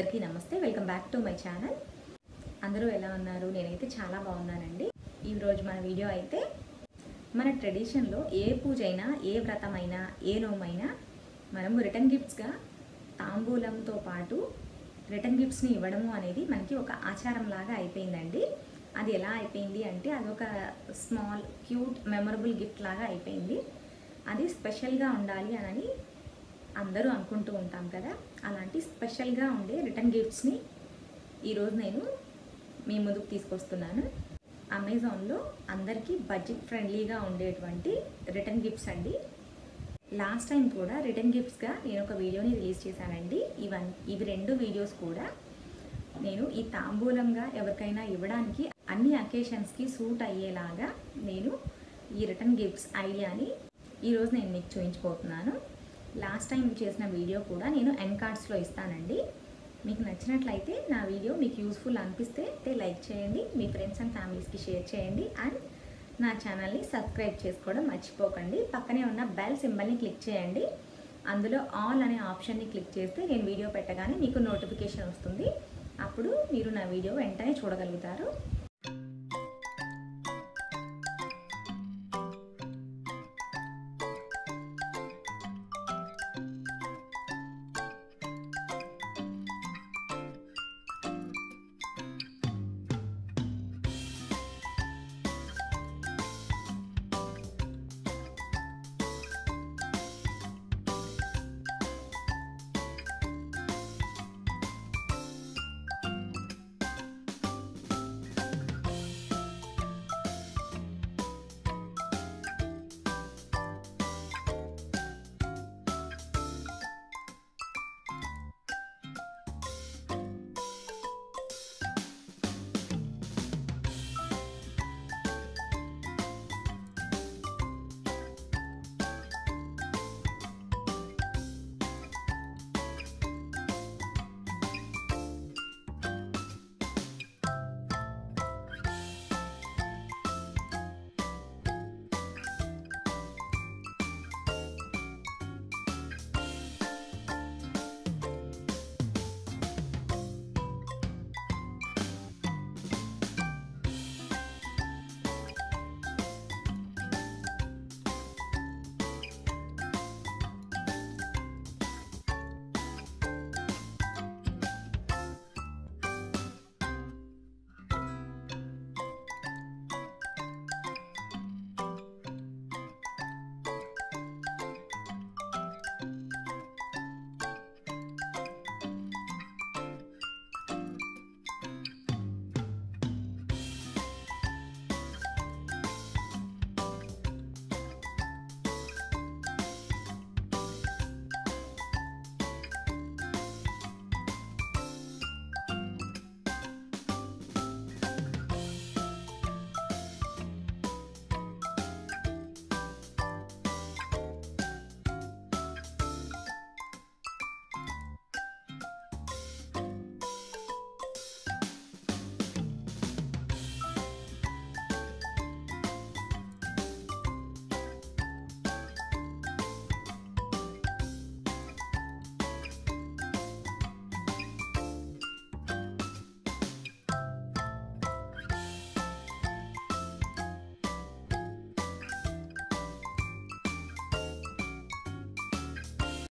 అందరికీ నమస్తే, welcome back to my channel. అందరూ ఎలా ఉన్నారు? నేనైతే చాలా బాగున్నానండి. ఈరోజు మన వీడియో అయితే మన ట్రెడిషన్లో ఏ పూజ అయినా, ఏ వ్రతమైనా, ఏ నోమైనా మనము రిటర్న్ గిఫ్ట్స్గా తాంబూలంతో పాటు రిటర్న్ గిఫ్ట్స్ని ఇవ్వడము అనేది మనకి ఒక ఆచారం లాగా అయిపోయిందండి. అది ఎలా అయిపోయింది అంటే అదొక స్మాల్ క్యూట్ మెమరబుల్ గిఫ్ట్ లాగా అయిపోయింది. అది స్పెషల్గా ఉండాలి అని అందరూ అనుకుంటూ ఉంటాం కదా. అలాంటి స్పెషల్గా ఉండే రిటర్న్ గిఫ్ట్స్ని ఈరోజు నేను మీ ముందుకు తీసుకొస్తున్నాను. అమెజాన్లో అందరికీ బడ్జెట్ ఫ్రెండ్లీగా ఉండేటువంటి రిటర్న్ గిఫ్ట్స్ అండి. లాస్ట్ టైం కూడా రిటర్న్ గిఫ్ట్స్గా నేను ఒక వీడియోని రిలీజ్ చేశానండి. ఇవి రెండు వీడియోస్ కూడా నేను ఈ తాంబూలంగా ఎవరికైనా ఇవ్వడానికి అన్ని అకేషన్స్కి సూట్ అయ్యేలాగా నేను ఈ రిటర్న్ గిఫ్ట్స్ ఐడియాని ఈరోజు నేను మీకు చూపించబోతున్నాను. లాస్ట్ టైం చేసిన వీడియో కూడా నేను ఎండ్ కార్డ్స్లో ఇస్తానండి. మీకు నచ్చినట్లయితే నా వీడియో మీకు యూస్ఫుల్ అనిపిస్తే లైక్ చేయండి, మీ ఫ్రెండ్స్ అండ్ ఫ్యామిలీస్కి షేర్ చేయండి, అండ్ నా ఛానల్ని సబ్స్క్రైబ్ చేసుకోవడం మర్చిపోకండి. పక్కనే ఉన్న బెల్ సింబల్ని క్లిక్ చేయండి. అందులో ఆల్ అనే ఆప్షన్ని క్లిక్ చేస్తే నేను వీడియో పెట్టగానే మీకు నోటిఫికేషన్ వస్తుంది. అప్పుడు మీరు నా వీడియో వెంటనే చూడగలుగుతారు.